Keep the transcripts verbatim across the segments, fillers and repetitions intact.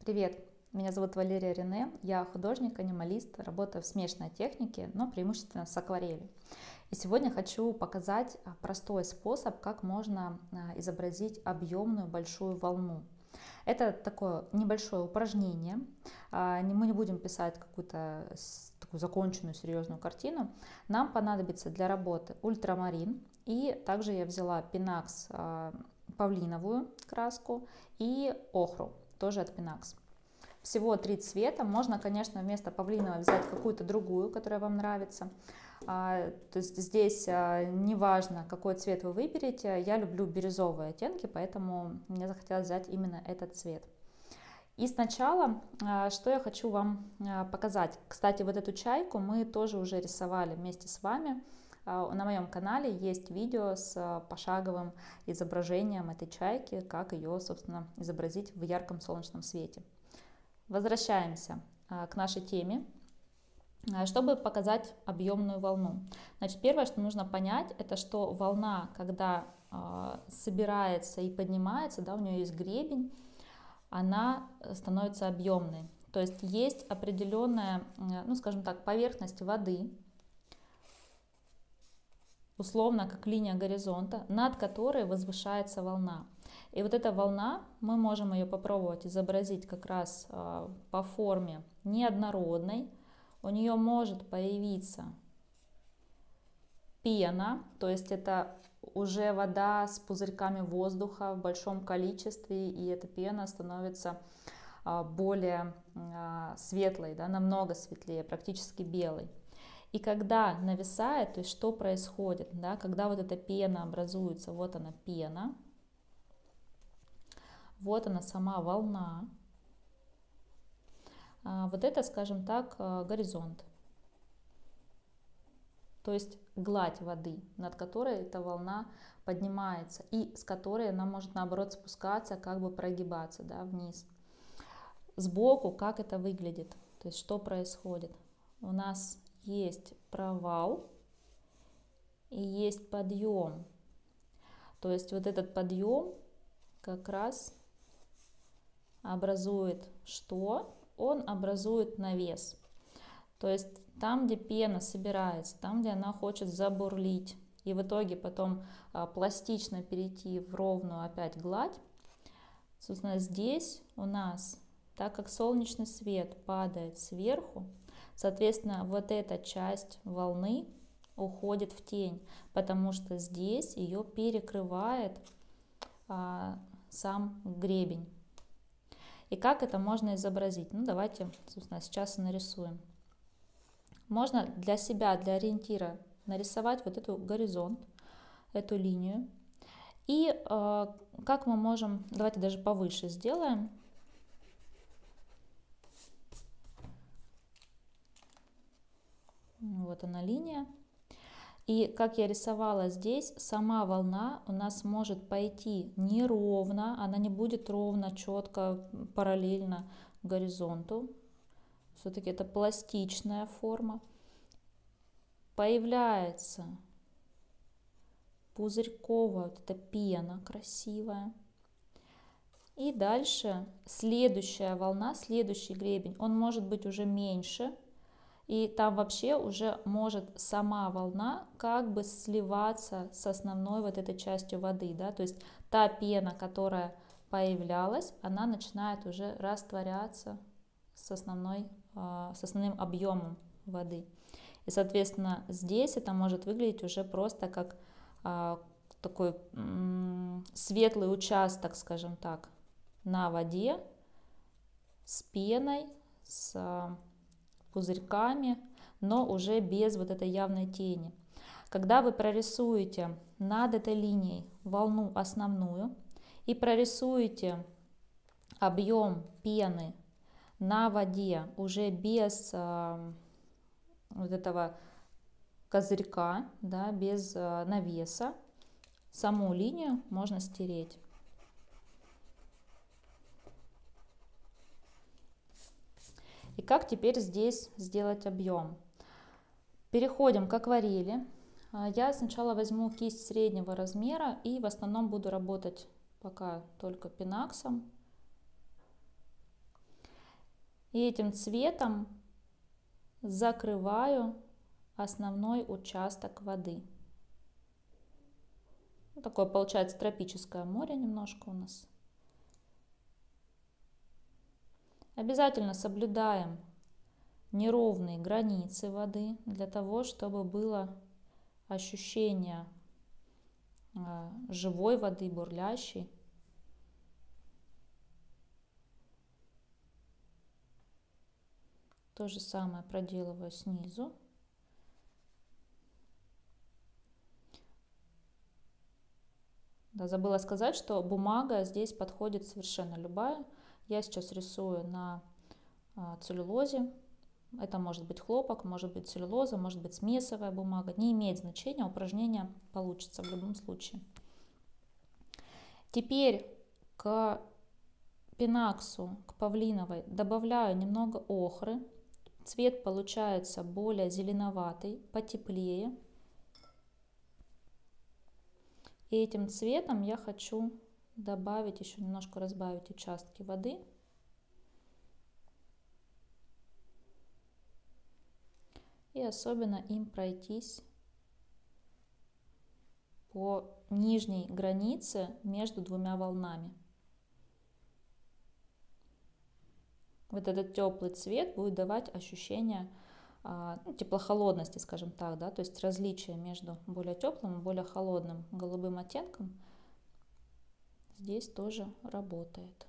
Привет! Меня зовут Валерия Рене, я художник-анималист, работаю в смешанной технике, но преимущественно с акварелью. И сегодня хочу показать простой способ, как можно изобразить объемную большую волну. Это такое небольшое упражнение, мы не будем писать какую-то такую законченную серьезную картину. Нам понадобится для работы ультрамарин, и также я взяла пинакс павлиновую краску и охру, тоже от пинакс. Всего три цвета. Можно, конечно, вместо павлиновой взять какую-то другую, которая вам нравится. То есть здесь не важно, какой цвет вы выберете. Я люблю бирюзовые оттенки, поэтому мне захотелось взять именно этот цвет. И сначала, что я хочу вам показать. Кстати, вот эту чайку мы тоже уже рисовали вместе с вами. На моем канале есть видео с пошаговым изображением этой чайки, как ее, собственно, изобразить в ярком солнечном свете. Возвращаемся к нашей теме, чтобы показать объемную волну. Значит, первое, что нужно понять, это что волна, когда собирается и поднимается, да, у нее есть гребень, она становится объемной. То есть есть определенная, ну, скажем так, поверхность воды, условно как линия горизонта, над которой возвышается волна. И вот эта волна, мы можем ее попробовать изобразить как раз э, по форме неоднородной. У нее может появиться пена, то есть это уже вода с пузырьками воздуха в большом количестве, и эта пена становится э, более э, светлой, да, намного светлее, практически белой. И когда нависает, то есть что происходит, да, когда вот эта пена образуется, вот она пена, вот она сама волна, вот это, скажем так, горизонт, то есть гладь воды, над которой эта волна поднимается и с которой она может наоборот спускаться, как бы прогибаться, да, вниз. Сбоку как это выглядит, то есть что происходит? У нас есть провал и есть подъем. То есть вот этот подъем как раз образует что? Он образует навес. То есть там, где пена собирается, там, где она хочет забурлить, и в итоге потом а, пластично перейти в ровную опять гладь, собственно, здесь у нас, так как солнечный свет падает сверху, соответственно, вот эта часть волны уходит в тень, потому что здесь ее перекрывает а, сам гребень. И как это можно изобразить? Ну, давайте, собственно, сейчас нарисуем. Можно для себя, для ориентира нарисовать вот эту горизонт, эту линию. И э, как мы можем, давайте даже повыше сделаем. Вот она линия. И как я рисовала здесь, сама волна у нас может пойти неровно, она не будет ровно, четко, параллельно горизонту. Все-таки это пластичная форма. Появляется пузырьковая вот эта пена красивая. И дальше следующая волна, следующий гребень, он может быть уже меньше. И там вообще уже может сама волна как бы сливаться с основной вот этой частью воды, да, то есть та пена, которая появлялась, она начинает уже растворяться с, основной, с основным объемом воды. И, соответственно, здесь это может выглядеть уже просто как такой светлый участок, скажем так, на воде с пеной, с пузырьками, но уже без вот этой явной тени. Когда вы прорисуете над этой линией волну основную и прорисуете объем пены на воде уже без э, вот этого козырька, да, без э, навеса, саму линию можно стереть. И как теперь здесь сделать объем? Переходим к акварели. Я сначала возьму кисть среднего размера и в основном буду работать пока только пинаксом. И этим цветом закрываю основной участок воды. Такое получается тропическое море немножко у нас. Обязательно соблюдаем неровные границы воды для того, чтобы было ощущение живой воды, бурлящей. То же самое проделываю снизу. Да, забыла сказать, что бумага здесь подходит совершенно любая. Я сейчас рисую на целлюлозе. Это может быть хлопок, может быть целлюлоза, может быть смесовая бумага. Не имеет значения, упражнение получится в любом случае. Теперь к пенаксу, к павлиновой, добавляю немного охры. Цвет получается более зеленоватый, потеплее. И этим цветом я хочу добавить, еще немножко разбавить участки воды. И особенно им пройтись по нижней границе между двумя волнами. Вот этот теплый цвет будет давать ощущение ну, теплохолодности, скажем так, да, то есть различие между более теплым и более холодным голубым оттенком здесь тоже работает.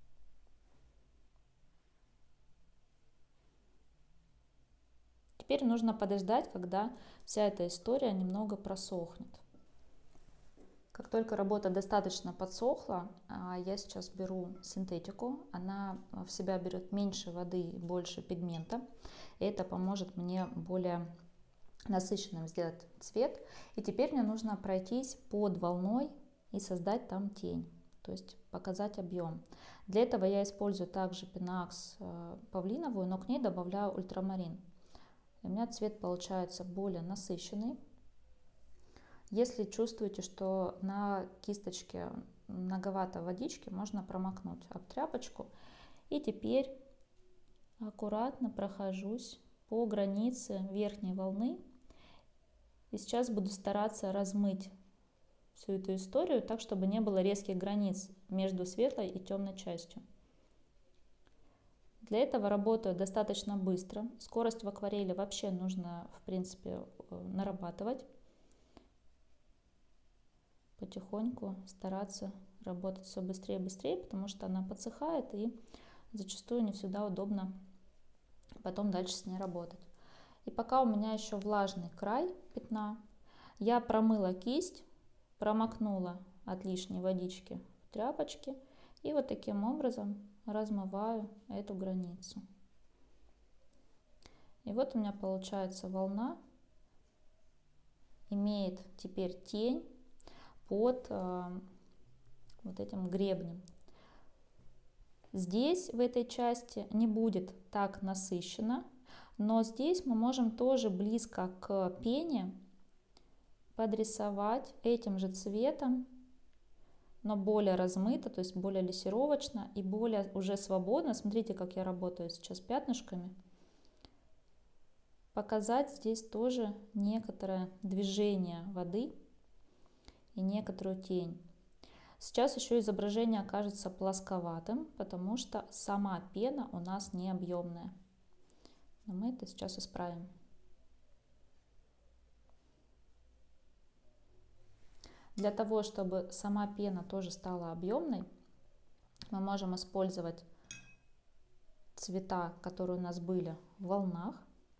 Теперь нужно подождать, когда вся эта история немного просохнет. Как только работа достаточно подсохла, я сейчас беру синтетику. Она в себя берет меньше воды и больше пигмента. И это поможет мне более насыщенным сделать цвет. И теперь мне нужно пройтись под волной и создать там тень, то есть показать объем. Для этого я использую также пенакс павлиновую, но к ней добавляю ультрамарин. У меня цвет получается более насыщенный. Если чувствуете, что на кисточке многовато водички, можно промокнуть об тряпочку. И теперь аккуратно прохожусь по границе верхней волны. И сейчас буду стараться размыть всю эту историю так, чтобы не было резких границ между светлой и темной частью. Для этого работаю достаточно быстро. Скорость в акварели вообще нужно, в принципе, нарабатывать. Потихоньку стараться работать все быстрее и быстрее, потому что она подсыхает и зачастую не всегда удобно потом дальше с ней работать. И пока у меня еще влажный край пятна, я промыла кисть, промокнула от лишней водички в тряпочке и вот таким образом размываю эту границу. И вот у меня получается волна имеет теперь тень под э, вот этим гребнем. Здесь в этой части не будет так насыщенно, но здесь мы можем тоже близко к пене подрисовать этим же цветом, но более размыто, то есть более лессировочно и более уже свободно. Смотрите, как я работаю сейчас пятнышками. Показать здесь тоже некоторое движение воды и некоторую тень. Сейчас еще изображение окажется плосковатым, потому что сама пена у нас не объемная. Но мы это сейчас исправим. Для того, чтобы сама пена тоже стала объемной, мы можем использовать цвета, которые у нас были в волнах.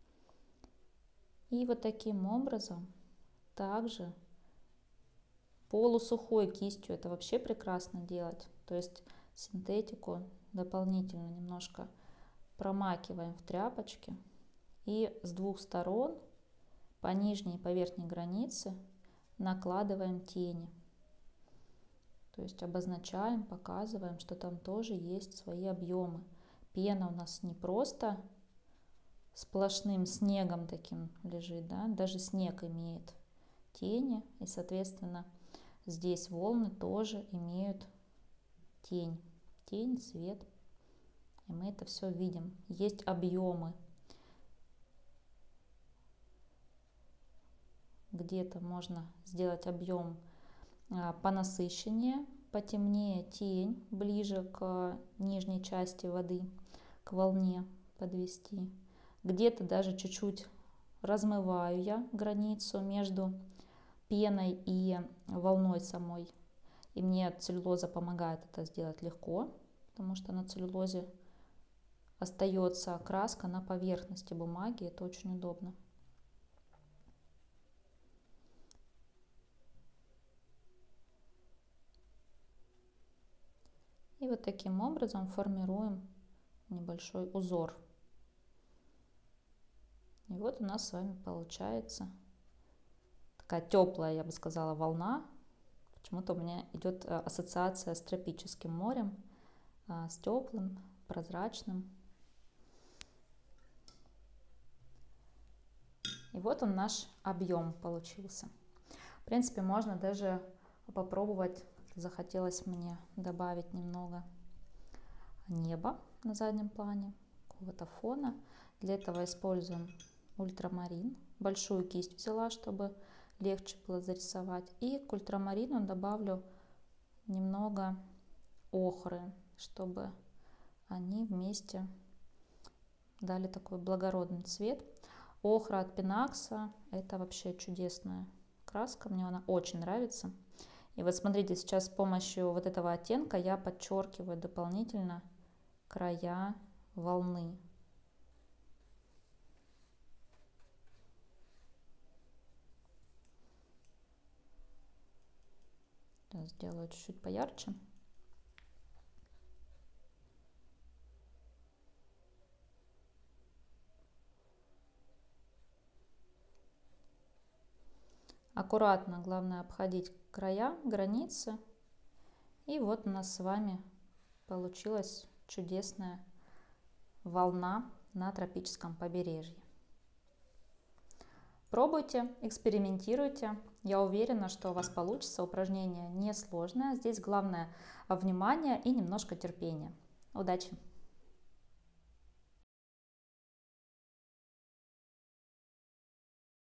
И вот таким образом также полусухой кистью это вообще прекрасно делать. То есть синтетику дополнительно немножко промакиваем в тряпочке и с двух сторон по нижней и по верхней границе накладываем тени. То есть обозначаем, показываем, что там тоже есть свои объемы. Пена у нас не просто сплошным снегом таким лежит, да? Даже снег имеет тени, и, соответственно, здесь волны тоже имеют тень, тень, свет И мы это все видим. Есть объемы. Где-то можно сделать объем понасыщеннее, потемнее, тень ближе к нижней части воды, к волне подвести. Где-то даже чуть-чуть размываю я границу между пеной и волной самой. И мне целлюлоза помогает это сделать легко, потому что на целлюлозе остается краска на поверхности бумаги. Это очень удобно. И вот таким образом формируем небольшой узор. И вот у нас с вами получается такая теплая, я бы сказала, волна. Почему-то у меня идет ассоциация с тропическим морем, с теплым, прозрачным. И вот он, наш объем получился. В принципе, можно даже попробовать, захотелось мне добавить немного неба на заднем плане, какого-то фона. Для этого используем ультрамарин. Большую кисть взяла, чтобы легче было зарисовать. И к ультрамарину добавлю немного охры, чтобы они вместе дали такой благородный цвет. Охра от Пинакса — это вообще чудесная краска, мне она очень нравится. И вот смотрите, сейчас с помощью вот этого оттенка я подчеркиваю дополнительно края волны. Сейчас сделаю чуть-чуть поярче. Аккуратно, главное, обходить края, границы. И вот у нас с вами получилась чудесная волна на тропическом побережье. Пробуйте, экспериментируйте. Я уверена, что у вас получится. Упражнение несложное. Здесь главное внимание и немножко терпения. Удачи!